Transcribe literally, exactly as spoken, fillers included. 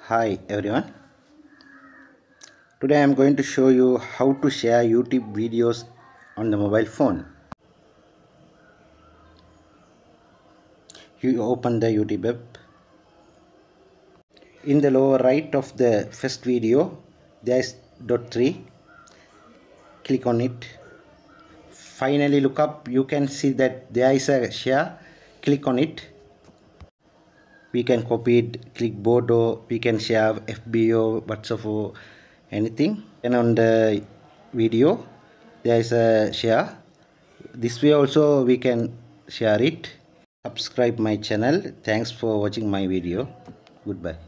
Hi everyone. Today I am going to show you how to share YouTube videos on the mobile phone. You open the YouTube app. In the lower right of the first video there is dot three. Click on it. Finally look up, you can see that there is a share. Click on it. We can copy it, clipboard, or we can share F B or WhatsApp or anything. And on the video there is a share. This way also we can share it. Subscribe my channel. Thanks for watching my video. Goodbye.